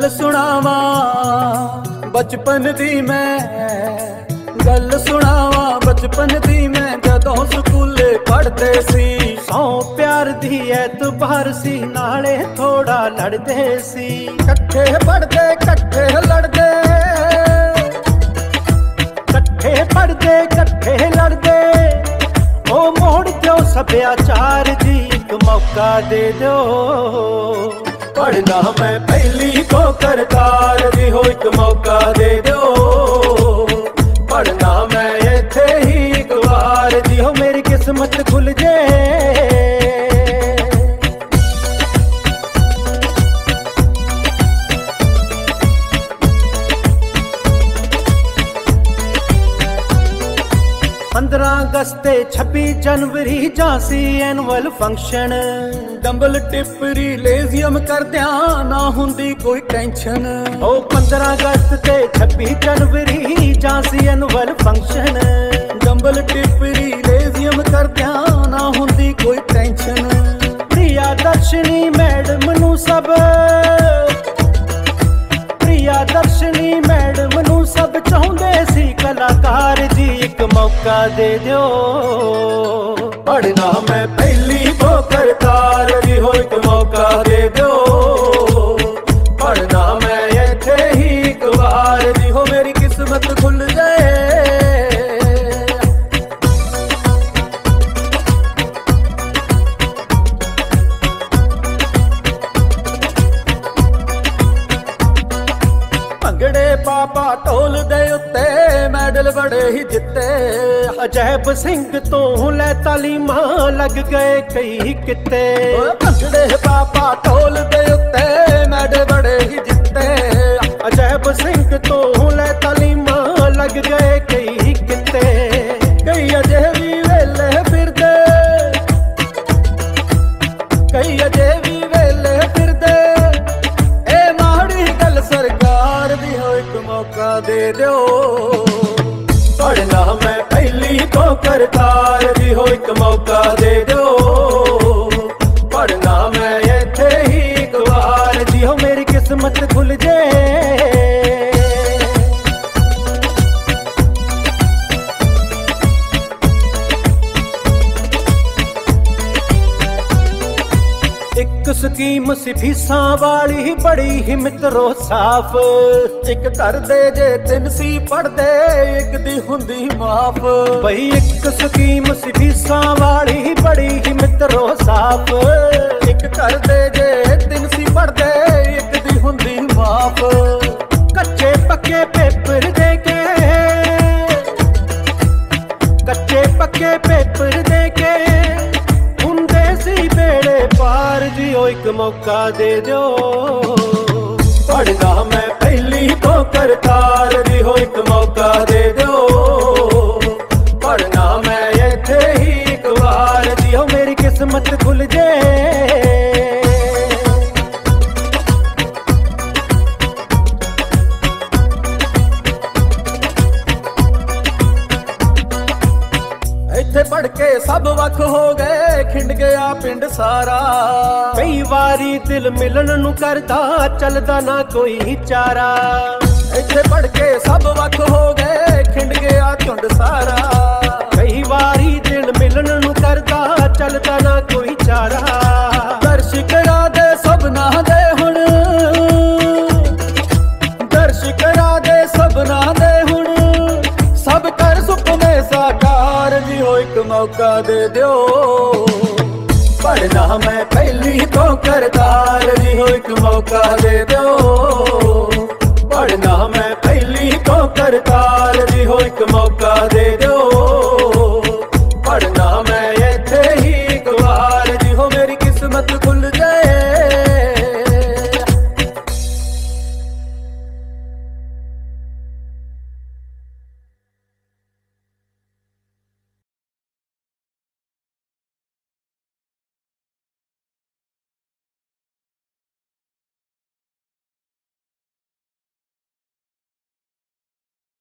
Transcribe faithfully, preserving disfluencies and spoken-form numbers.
गल सुनावा बचपन दी मैं गल सुनावा बचपन दी मैं जदों स्कूले पढ़दे सी सौ प्यार दी एतबार सी नाले थोड़ा लड़दे सी कट्ठे पढ़दे कट्ठे लड़दे कट्ठे पढ़दे कट्ठे लड़दे ओ मोड़ दो सभ्याचार जी एक मौका दे दो पढ़ना मैं पहली को करतार दी हो एक मौका दे दो पढ़ना मैं इत्थे ही एक बार दी हो मेरी किस्मत खुल जाए पंद्रह अगस्त छब्बी जनवरी झांसी एनुअल फंक्शन डंबल टिप्परी लेजियम करदिया ना हुंदी कोई टेंशन ओ पंद्रह अगस्त ते छब्बी जनवरी झांसी एनुअल फंक्शन डंबल टिप्परी लेजियम करदिया ना हुंदी कोई टेंशन प्रिया दर्शनी मैडम नू सब प्रिया दर्शनी मैडम नू सब चाहुंदे सी कलाकार जी एक मौका दे दो पढ़ना मैं पहली को करतार दी हो एक मौका दे दो पढ़ना मैं इत्थे ही एक बार दी हो मेरी किस्मत खुल जाए भंगड़े पापा ढोल दे उत्ते मैडल बड़े ही जिते अजैब सिंह तो लै तालीमा लग गए कई किते भंगड़े पापा ढोल दे उत्ते मैडल बड़े ही जिते अजैब सिंह तो लै तालीमा लग गए कई किते कई अजे भी वेले फिरदे कई अजे भी वेले फिरदे ए माड़ी गल सरकार दी हो एक मौका दे दो पढ़ना मैं पहली को करतार दी हो एक मौका दे दो पढ़ना मैं इत्थे ही एक बार दी हो मेरी किस्मत खुल जाए एक स्कीम सी फीसां वाली बड़ी ही मित्रो साफ एक कर दे जे तिन सी पढ़दे एक दी हुंदी माफ बई एक स्कीम सी फीसां वाली बड़ी ही मित्रो साफ एक कर दे जे तिन सी पढ़दे एक दी हुंदी माफ कच्चे पक्के पेपर दे के कच्चे पक्के पेपर दे के बेड़े पार जी ओ एक मौका दे दो पढ़ना मैं पहली को करतार दी हो एक मौका दे दो पढ़ना मैं इत्थे ही एक बार दी हो मेरी किस्मत खुल जाए इत्थे पढ़ के सब वख हो गए खिंड गया पिंड सारा कई वारी दिल मिलन नू करदा चलदा ना कोई चारा इत्थे पढ़ के सब वख हो गए खिंड गया झुंड सारा कई वारी दिल मिलन नू करदा चलदा ना कोई चारा दर्श करा दे सबना दे हुण दर्श करा दे सबना दे हुण सब कर सुपने साकार जी हो एक मौका दे दो पढ़ना मैं पहली को करतार दी हो एक मौका दे दो पढ़ना मैं पहली को करतार दी हो एक मौका दे दो